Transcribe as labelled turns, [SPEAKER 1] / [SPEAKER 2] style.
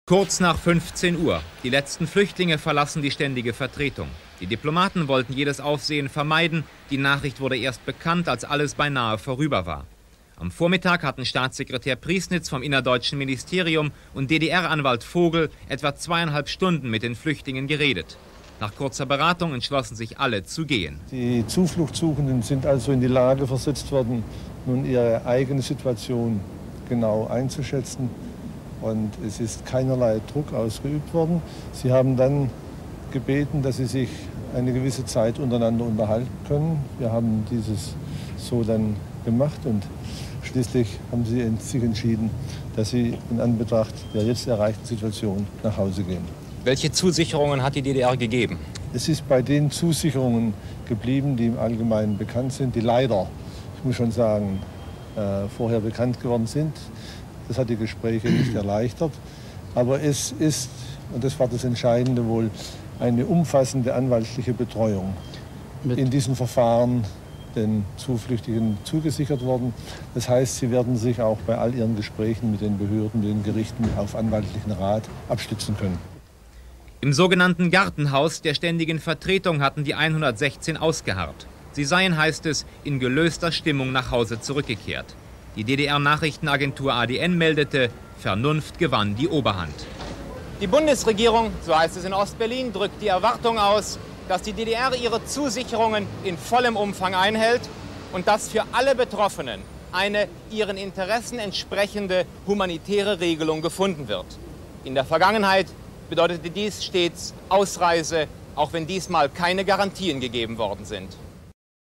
[SPEAKER 1] Kurz nach 15 Uhr. Die letzten Flüchtlinge verlassen die ständige Vertretung. Die Diplomaten wollten jedes Aufsehen vermeiden. Die Nachricht wurde erst bekannt, als alles beinahe vorüber war. Am Vormittag hatten Staatssekretär Priesnitz vom Innerdeutschen Ministerium und DDR-Anwalt Vogel etwa 2,5 Stunden mit den Flüchtlingen geredet. Nach kurzer Beratung entschlossen sich alle zu gehen.
[SPEAKER 2] Die Zufluchtssuchenden sind also in die Lage versetzt worden, nun ihre eigene Situation genau einzuschätzen. Und es ist keinerlei Druck ausgeübt worden. Sie haben dann gebeten, dass sie sich eine gewisse Zeit untereinander unterhalten können. Wir haben dieses so dann gemacht und schließlich haben sie sich entschieden, dass sie in Anbetracht der jetzt erreichten Situation nach Hause gehen.
[SPEAKER 1] Welche Zusicherungen hat die DDR gegeben?
[SPEAKER 2] Es ist bei den Zusicherungen geblieben, die im Allgemeinen bekannt sind, die leider, ich muss schon sagen, vorher bekannt geworden sind. Das hat die Gespräche nicht erleichtert. Aber es ist, und das war das Entscheidende wohl, eine umfassende anwaltliche Betreuung in diesem Verfahren den Zuflüchtigen zugesichert worden. Das heißt, sie werden sich auch bei all ihren Gesprächen mit den Behörden, mit den Gerichten auf anwaltlichen Rat abstützen können.
[SPEAKER 1] Im sogenannten Gartenhaus der ständigen Vertretung hatten die 116 ausgeharrt. Sie seien, heißt es, in gelöster Stimmung nach Hause zurückgekehrt. Die DDR-Nachrichtenagentur ADN meldete, Vernunft gewann die Oberhand. Die Bundesregierung, so heißt es in Ostberlin, drückt die Erwartung aus, dass die DDR ihre Zusicherungen in vollem Umfang einhält und dass für alle Betroffenen eine ihren Interessen entsprechende humanitäre Regelung gefunden wird. In der Vergangenheit bedeutete dies stets Ausreise, auch wenn diesmal keine Garantien gegeben worden sind.